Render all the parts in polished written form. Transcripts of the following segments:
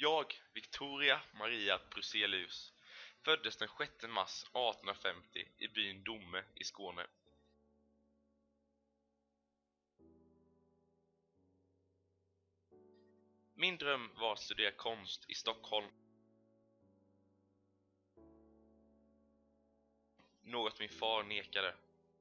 Jag, Victoria Maria Bruselius, föddes den 6 mars 1850 i byn Domme i Skåne. Min dröm var att studera konst i Stockholm. Något min far nekade.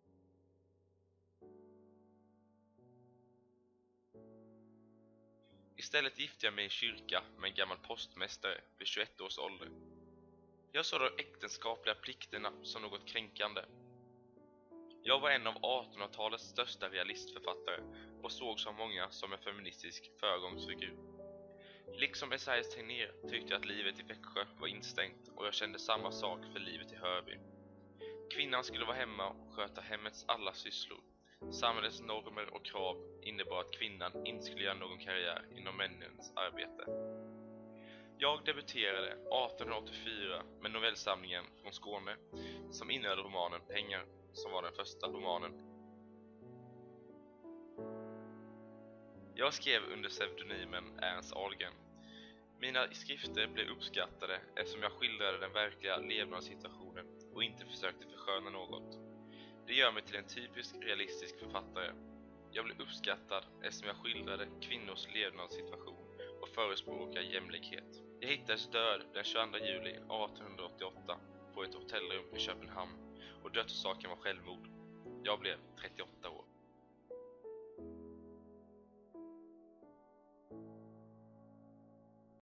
Istället gifte jag mig i kyrka med en gammal postmästare vid 21 års ålder. Jag såg de äktenskapliga plikterna som något kränkande. Jag var en av 1800-talets största realistförfattare och sågs av många som en feministisk föregångsfigur. Liksom Esaias Tegnér tyckte jag att livet i Växjö var instängt, och jag kände samma sak för livet i Hörby. Kvinnan skulle vara hemma och sköta hemmets alla sysslor. Samhällets normer och krav innebar att kvinnan inte skulle göra någon karriär inom männens arbete. Jag debuterade 1884 med novellsamlingen Från Skåne, som innehöll romanen Pengar, som var den första romanen. Jag skrev under pseudonymen Ernst Ahlgren. Mina skrifter blev uppskattade eftersom jag skildrade den verkliga levnadssituationen och inte försökte försköna något. Det gör mig till en typisk realistisk författare. Jag blev uppskattad eftersom jag skildrade kvinnors levnadssituation och förespråkade jämlikhet. Jag hittades död den 22 juli 1888 på ett hotellrum i Köpenhamn, och dödsorsaken var självmord. Jag blev 38 år.